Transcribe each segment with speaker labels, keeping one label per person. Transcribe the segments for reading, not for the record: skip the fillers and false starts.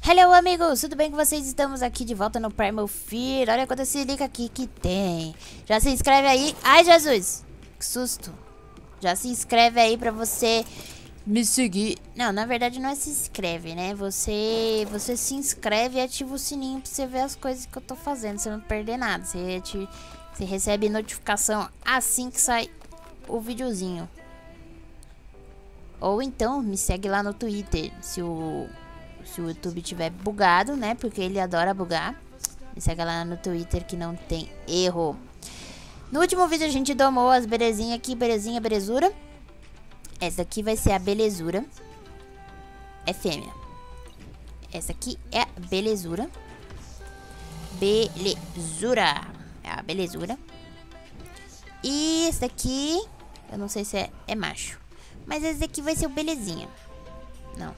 Speaker 1: Hello, amigos! Tudo bem com vocês? Estamos aqui de volta no Primal Fear. Olha quanta silica aqui que tem. Já se inscreve aí. Ai, Jesus! Que susto. Já se inscreve aí pra você me seguir. Não, na verdade não é se inscreve, né? Você se inscreve e ativa o sininho pra você ver as coisas que eu tô fazendo. Você não perder nada. Você recebe notificação assim que sai o videozinho. Ou então me segue lá no Twitter. Se o YouTube tiver bugado, né? Porque ele adora bugar. Me segue lá no Twitter que não tem erro. No último vídeo a gente domou as belezinhas aqui. Belezinha, belezura. Essa aqui vai ser a belezura. É fêmea. Essa aqui é a belezura. Belezura. É a belezura. E esse daqui, eu não sei se é macho. Mas esse daqui vai ser o belezinha. Não.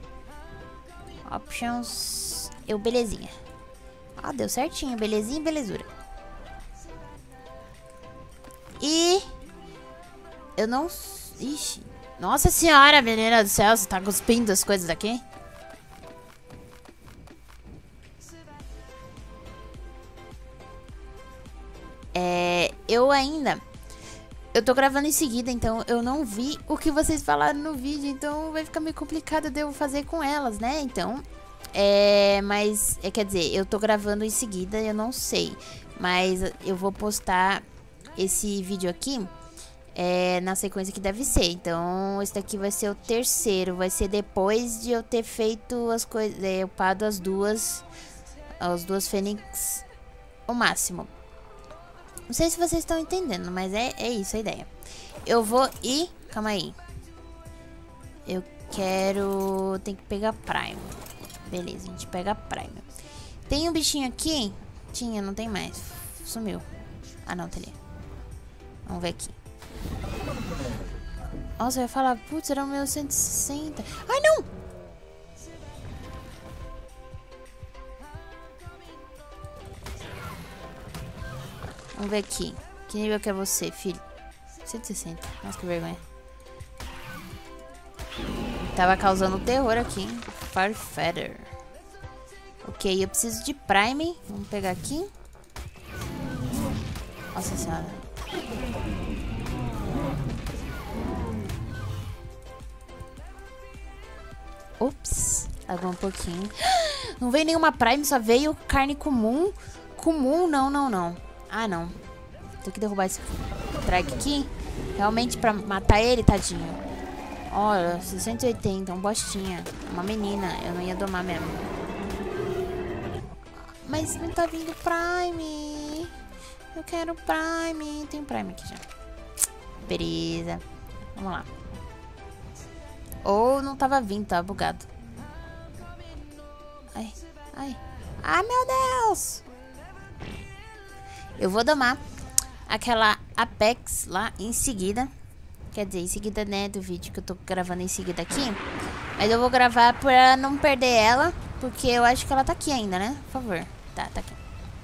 Speaker 1: Options. Eu belezinha. Ó, deu certinho. Belezinha e belezura. E eu não... Ixi. Nossa senhora, menina do céu. Você tá cuspindo as coisas aqui? Eu tô gravando em seguida, então eu não vi o que vocês falaram no vídeo. Então vai ficar meio complicado de eu fazer com elas, né? Então, quer dizer, eu tô gravando em seguida, eu não sei. Mas eu vou postar esse vídeo aqui na sequência que deve ser. Então, esse daqui vai ser o terceiro. Vai ser depois de eu ter feito as coisas, upado as duas fênix ao máximo. Não sei se vocês estão entendendo, mas é isso a ideia. Eu vou ir... Calma aí. Eu quero... Tem que pegar Prime. Beleza, a gente pega Prime. Tem um bichinho aqui? Tinha, não tem mais. Sumiu. Ah, não, tá ali. Vamos ver aqui. Nossa, eu ia falar... Putz, era o meu 160. Ai, não! Vamos ver aqui. Que nível que é você, filho? 160. Nossa, que vergonha. Tava causando terror aqui, hein? Farfeather. Ok, eu preciso de Prime. Vamos pegar aqui. Nossa senhora. Ops. Lagou um pouquinho. Não veio nenhuma Prime, só veio carne comum. Comum, não. Ah, não. Tem que derrubar esse drag aqui. Realmente pra matar ele, tadinho. Olha, 680, um bostinha. Uma menina, eu não ia domar mesmo. Mas não tá vindo Prime. Eu quero Prime. Tem Prime aqui já. Beleza. Vamos lá. Ou não tava vindo, tava bugado. Ai. Ai, meu Deus. Eu vou domar aquela Apex lá em seguida. Quer dizer, em seguida, né, do vídeo que eu tô gravando em seguida aqui. Mas eu vou gravar pra não perder ela, porque eu acho que ela tá aqui ainda, né? Por favor. Tá aqui.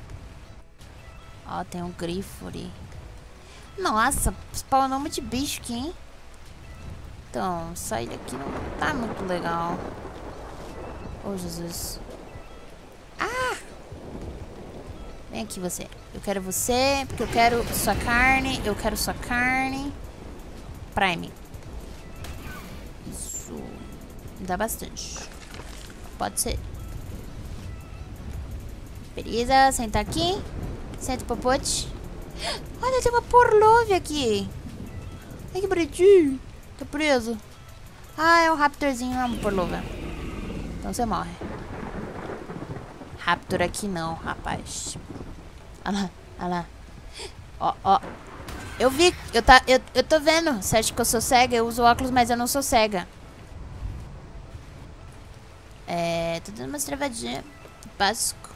Speaker 1: Ó, tem um grifo ali. Nossa, spawnou muito bicho aqui, hein? Então, sair daqui não tá muito legal. Oh, Jesus. Ah! Vem aqui você. Eu quero você, porque eu quero sua carne. Eu quero sua carne. Prime. Isso. Me dá bastante. Pode ser. Beleza, senta aqui. Senta o popote. Olha, tem uma porlove aqui. Ai, que bonitinho. Tô preso. Ah, é um raptorzinho, não é uma porlova. Então você morre. Raptor aqui não, rapaz. Olha lá. Ó. Eu vi, eu tô vendo. Você acha que eu sou cega? Eu uso óculos, mas eu não sou cega. Tô dando umas travadinhas. Básico.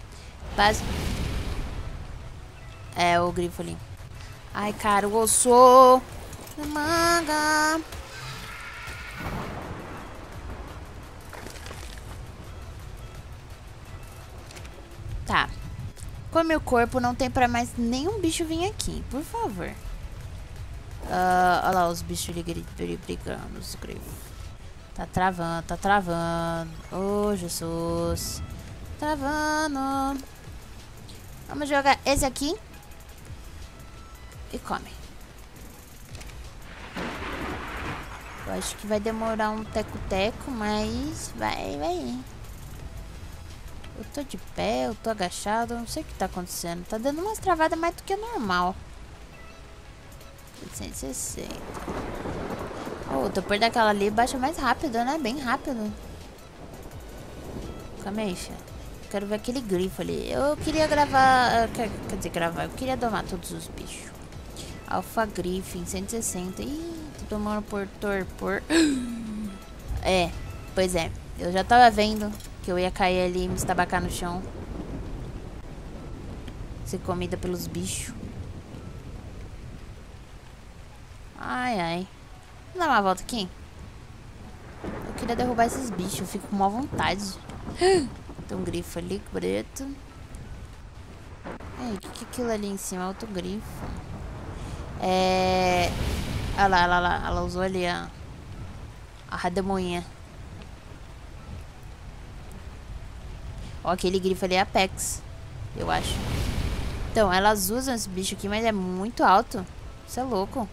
Speaker 1: É, o grifo ali. Ai, cara, o osso. Manga. Tá. Com meu corpo não tem pra mais nenhum bicho vir aqui, por favor. Olha lá os bichos ali brigando, os grifos. Tá travando, tá travando. Oh, Jesus. Travando. Vamos jogar esse aqui. E come. Eu acho que vai demorar um teco-teco, mas vai. Eu tô de pé, eu tô agachado, eu não sei o que tá acontecendo. Tá dando umas travadas mais do que normal. 160. Oh, o topor daquela ali baixa mais rápido, né? Bem rápido. Calma aí, filho. Quero ver aquele grifo ali. Eu queria gravar... Quer dizer, gravar. Eu queria domar todos os bichos. Alpha Griffin, 160. Ih, tô tomando por torpor. É, pois é. Eu já tava vendo que eu ia cair ali e me estabacar no chão. Ser comida pelos bichos. Ai. Vamos dar uma volta aqui? Eu queria derrubar esses bichos. Eu fico com má vontade. Tem um grifo ali, preto. Ei, o que é aquilo ali em cima? Outro grifo. Olha lá. Ela usou ali a redemoinha. Ó, aquele grifo ali é Apex, eu acho. Então, elas usam esse bicho aqui, mas é muito alto. Isso é louco.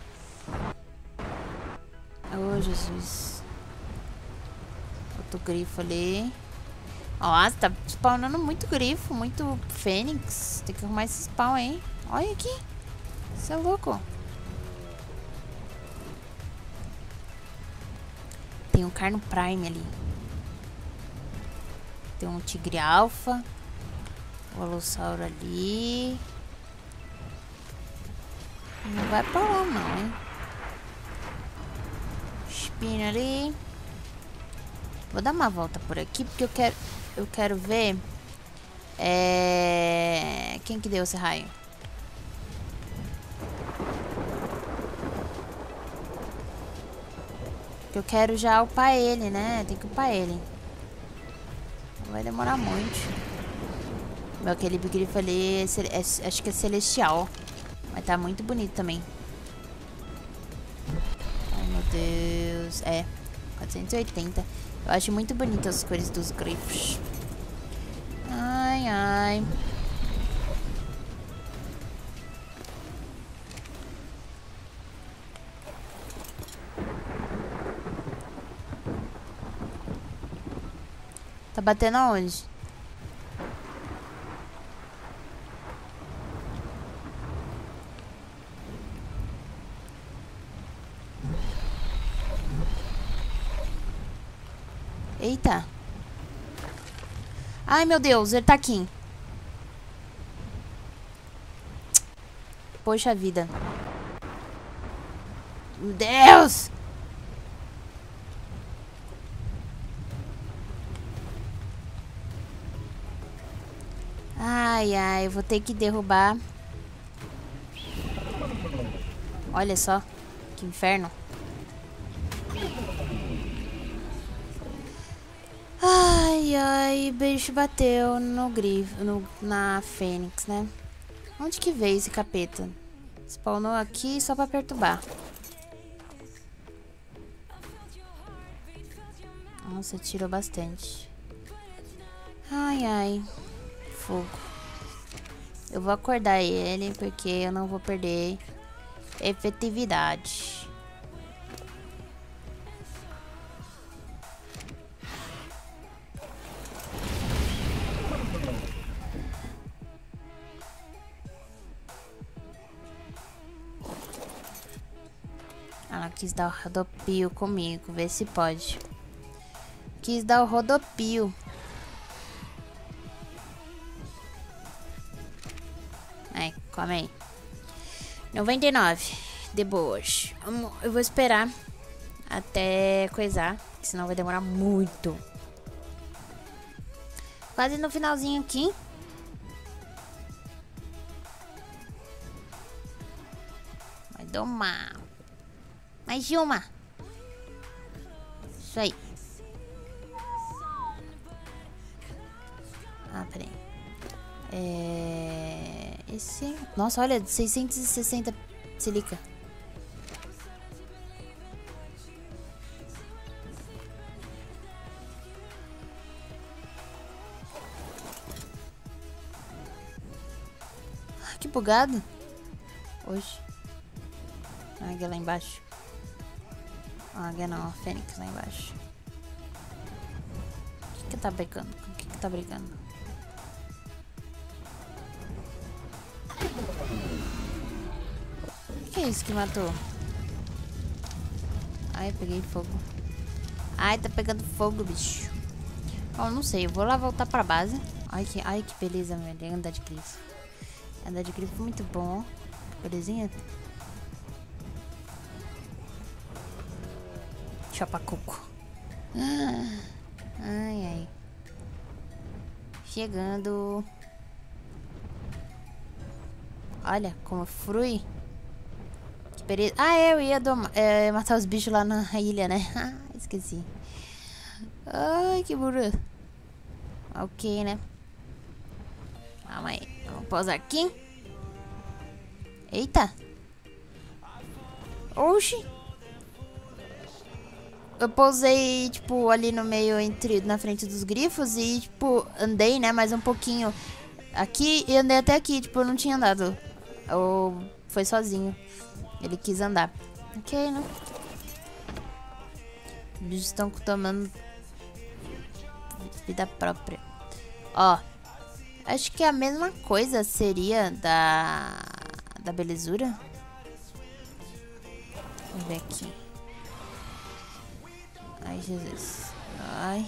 Speaker 1: Oh, Jesus. Outro grifo ali. Nossa, tá spawnando muito grifo, muito fênix. Tem que arrumar esse spawn aí. Olha aqui. Isso é louco. Tem um Carno Prime ali. Tem um tigre alfa. O alossauro ali. Não vai pra lá não, hein? Espinho ali. Vou dar uma volta por aqui porque eu quero ver. Quem que deu esse raio? Porque eu quero já upar ele, né? Tem que upar ele. Não vai demorar muito. Meu, aquele grifo ali acho que é celestial. Mas tá muito bonito também. Ai, meu Deus. 480. Eu acho muito bonito as cores dos grifos. Ai. Tá batendo aonde? Eita. Ai, meu Deus, ele tá aqui. Poxa vida. Meu Deus! Ai, eu vou ter que derrubar. Olha só, que inferno. Ai, o bicho bateu no grifo, na fênix, né? Onde que veio esse capeta? Spawnou aqui só pra perturbar. Nossa, tirou bastante. Ai. Fogo. Eu vou acordar ele porque eu não vou perder efetividade. Ela quis dar o rodopio comigo, vê se pode. Quis dar o rodopio. Ai, come aí. 99, de boas. Eu vou esperar até coisar, senão vai demorar muito. Quase no finalzinho aqui. Vai domar. Mais uma. Isso aí. Peraí. Esse... Nossa, olha, 660 silica. bugado. Hoje. A águia lá embaixo. A águia não, a fênix lá embaixo. O que tá brigando? Com o que tá brigando? O que é isso que matou? Ai, peguei fogo. Ai, tá pegando fogo, bicho. Bom, não sei, eu vou lá voltar pra base. Ai, que beleza, velho. Andar de grifo. Andar de grifo muito bom, ó. Belezinha. Chopa-coco. Ai, ai. Chegando. Olha como frui. Que beleza. Ah, eu ia matar os bichos lá na ilha, né? Ah, esqueci. Ai, que burro. Ok, né? Calma aí. Vamos pausar aqui. Eita. Oxi. Eu pousei, tipo, ali no meio, na frente dos grifos e, tipo, andei, né, mais um pouquinho aqui e andei até aqui, tipo, eu não tinha andado. Ou foi sozinho. Ele quis andar. Ok, né? Os bichos estão tomando vida própria. Ó, acho que a mesma coisa seria da belezura. Vamos ver aqui. Ai, Jesus. Ai.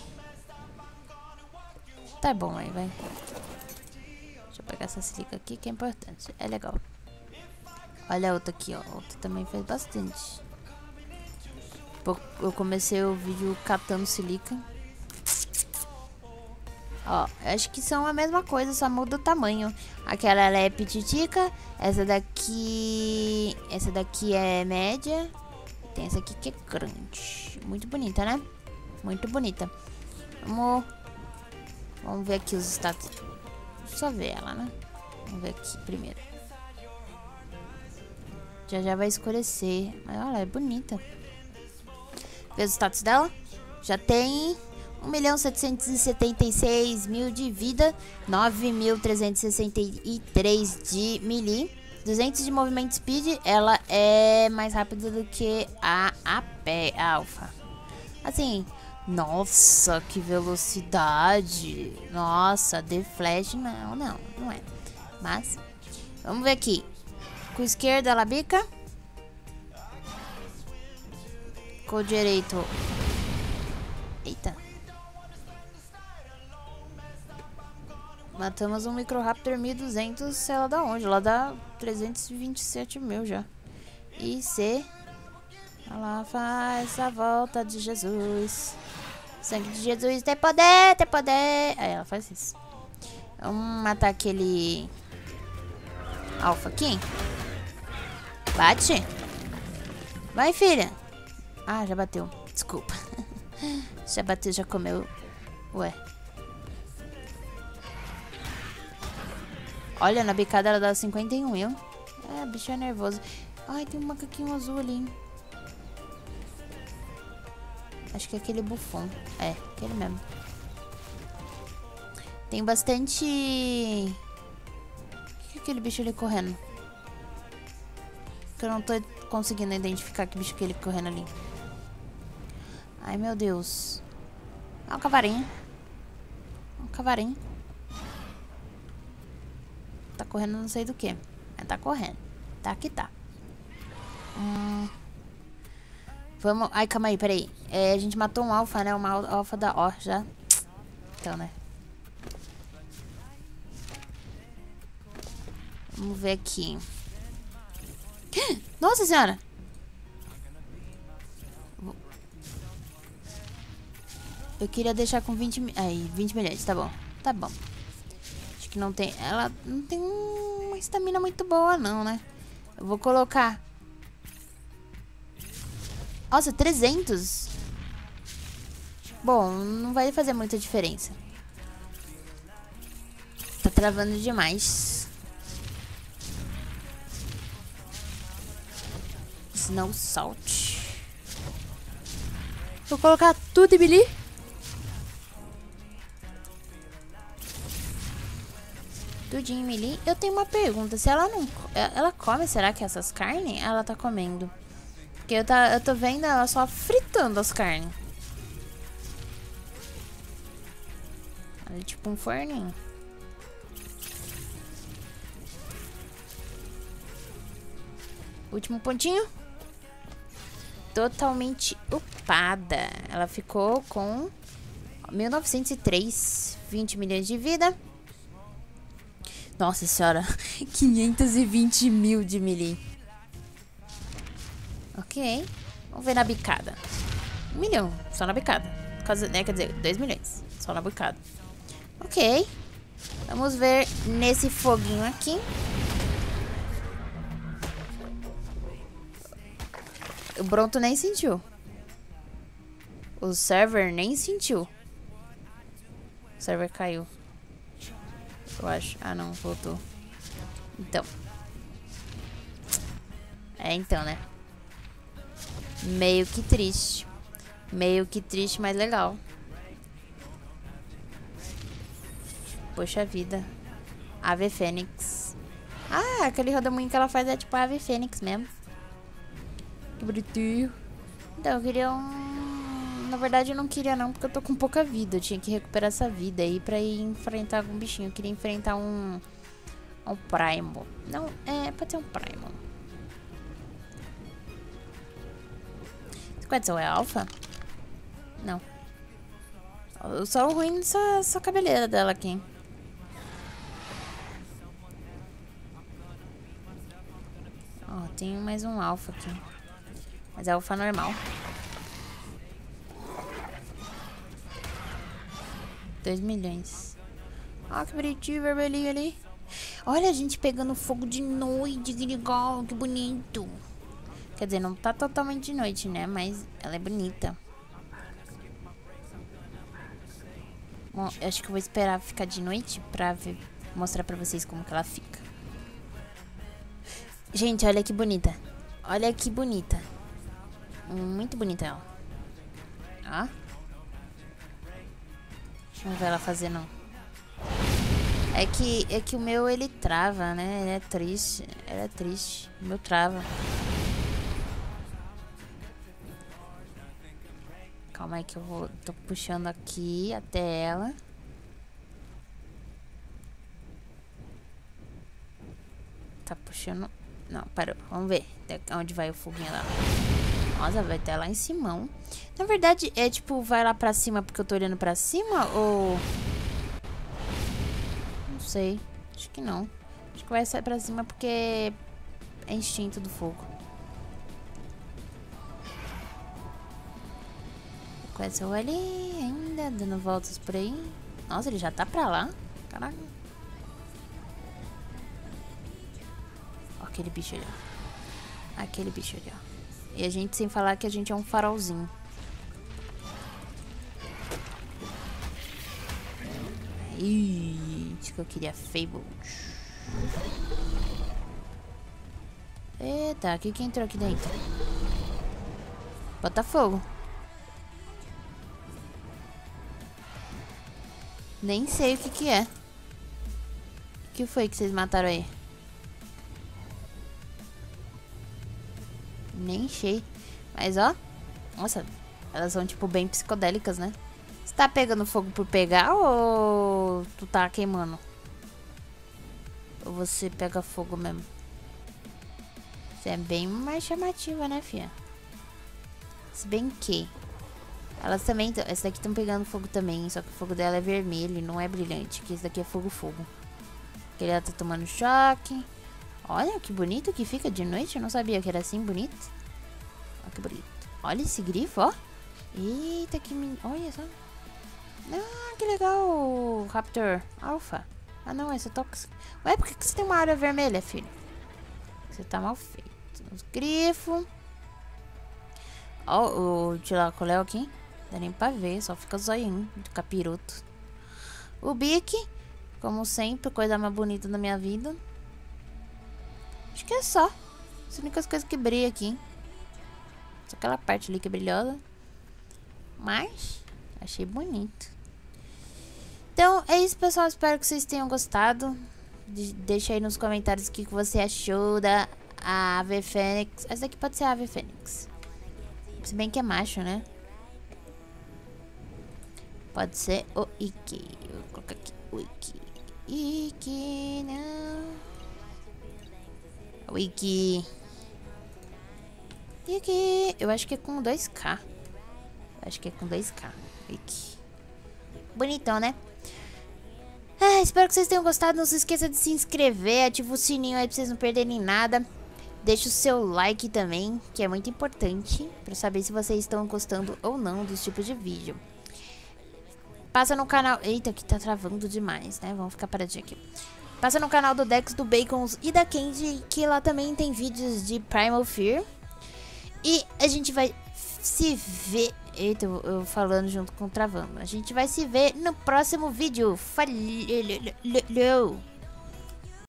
Speaker 1: Tá bom aí, vai. Deixa eu pegar essa silica aqui que é importante. É legal. Olha a outra aqui, ó. A outra também fez bastante. Eu comecei o vídeo catando silica. Ó, acho que são a mesma coisa, só muda o tamanho. Aquela ela é pititica. Essa daqui é média. Tem essa aqui que é grande. Muito bonita, né? Muito bonita. Vamos ver aqui os status. Só ver ela, né? Vamos ver aqui primeiro. Já vai escurecer. Mas olha, é bonita. Vê os status dela. Já tem 1.776.000 de vida. 9.363 de melee. 200 de movimento speed. Ela é mais rápida do que a alpha. Assim, nossa, que velocidade. Nossa, The Flash não é. Mas, vamos ver aqui. Com o esquerdo ela bica. Com o direito. Eita. Matamos um Microraptor 1200, sei lá da onde. Lá dá 327 mil já. E C. Ela faz a volta de Jesus. Sangue de Jesus tem poder, tem poder. Aí ela faz isso. Vamos matar aquele alfa aqui. Bate. Vai, filha. Ah, já bateu. Desculpa. Já bateu, já comeu. Ué. Olha, na bicada ela dá 51 mil. É, bicho é nervoso. Ai, tem um macaquinho azul ali, hein? Acho que é aquele bufão. É, aquele mesmo. Tem bastante... O que é aquele bicho ali correndo? Que eu não tô conseguindo identificar que bicho que ele correndo ali. Ai, meu Deus. Ah, um cavarinho. Um cavarinho. Tá correndo não sei do que. Mas tá correndo. Tá que tá. Vamos... Ai, calma aí, peraí. É, a gente matou um alfa, né? Uma alfa da O já. Então, né? Vamos ver aqui. Nossa senhora! Eu queria deixar com 20 mil. Aí, 20 milhões, tá bom. Tá bom. Acho que não tem... Ela não tem uma estamina muito boa, não, né? Eu vou colocar... Nossa, 300? Bom, não vai fazer muita diferença. Tá travando demais. Snow Salt. Vou colocar tudo em melee. Tudinho, Melee. Eu tenho uma pergunta. Se ela não... Ela come, será que essas carnes? Ela tá comendo. Porque eu tô vendo ela só fritando as carnes. Ela é tipo um forninho. Último pontinho. Totalmente upada. Ela ficou com 1903. 20 milhões de vida. Nossa senhora. 520 mil de melee. Ok. Vamos ver na bicada. 1 milhão. Só na bicada. Quer dizer, 2 milhões. Só na bicada. Ok. Vamos ver nesse foguinho aqui. O Bronto nem sentiu. O server nem sentiu. O server caiu. Eu acho. Ah, não. Voltou. Então. Então, né? Meio que triste. Meio que triste, mas legal. Poxa vida. Ave Fênix. Ah, aquele rodamuinho que ela faz é tipo a Ave Fênix mesmo. Que bonitinho. Então, eu queria um... Na verdade, eu não queria não, porque eu tô com pouca vida. Eu tinha que recuperar essa vida aí pra ir enfrentar algum bichinho. Eu queria enfrentar um Primo. Não, pode ser um Primo. Qual é alfa? Não. Só o ruim dessa cabeleira dela aqui. Ó, tem mais um alfa aqui. Mas é alfa normal. 2 milhões. Ah, que bonitinho, vermelhinho ali. Olha a gente pegando fogo de noite. Que legal, que bonito. Quer dizer, não tá totalmente de noite, né? Mas ela é bonita. Bom, eu acho que eu vou esperar ficar de noite pra mostrar pra vocês como que ela fica. Gente, olha que bonita. Olha que bonita. Muito bonita ela. Ó. Vamos ver ela fazendo. É que o meu, ele trava, né? Ele é triste. Ele é triste. O meu trava. Calma aí que eu vou... Tô puxando aqui até ela. Tá puxando... Não, parou. Vamos ver onde vai o foguinho lá. Nossa, vai até lá em cima. Na verdade, é tipo, vai lá pra cima porque eu tô olhando pra cima ou... Não sei. Acho que não. Acho que vai sair pra cima porque é instinto do fogo. Com essa ali ainda, dando voltas por aí. Nossa, ele já tá pra lá. Caraca. Ó, aquele bicho ali, ó. Aquele bicho ali, ó. E a gente sem falar que a gente é um farolzinho. Ih, acho que eu queria Fable. Eita, o que entrou aqui dentro? Botafogo. Nem sei o que é. O que foi que vocês mataram aí? Nem sei. Mas ó. Nossa, elas são tipo bem psicodélicas, né? Você tá pegando fogo por pegar ou tu tá queimando? Ou você pega fogo mesmo? Você é bem mais chamativa, né, fia? Se bem que elas também... Essa daqui estão pegando fogo também. Só que o fogo dela é vermelho e não é brilhante. Que esse daqui é fogo-fogo. Porque ela tá tomando choque. Olha que bonito que fica de noite. Eu não sabia que era assim bonito. Olha que bonito. Olha esse grifo, ó. Eita, que... Olha só. Ah, que legal, Raptor Alpha. Ah, não, esse é tóxico. Ué, por que você tem uma área vermelha, filho? Você tá mal feito. Os grifos. Ó, o Tilacoléu aqui. Não dá nem pra ver, só fica zoinho de capiroto. O bique, como sempre, coisa mais bonita da minha vida. Acho que é só. As únicas coisas que brilham aqui. Só aquela parte ali que é brilhosa. Mas achei bonito. Então é isso, pessoal. Espero que vocês tenham gostado. Deixa aí nos comentários o que você achou da Ave Fênix. Essa aqui pode ser a Ave Fênix. Se bem que é macho, né? Pode ser o Iki. Vou colocar aqui o Iki. Iki, não. O Iki. Iki. Eu acho que é com 2K. Acho que é com 2K. Iki. Bonitão, né? Espero que vocês tenham gostado. Não se esqueça de se inscrever. Ativa o sininho aí pra vocês não perderem nada. Deixa o seu like também, que é muito importante pra saber se vocês estão gostando ou não dos tipos de vídeo. Passa no canal... Eita, que tá travando demais, né? Vamos ficar paradinho aqui. Passa no canal do Dex, do Bacons e da Candy, que lá também tem vídeos de Primal Fear. E a gente vai se ver... Eita, eu falando junto com o travando. A gente vai se ver no próximo vídeo. Falou!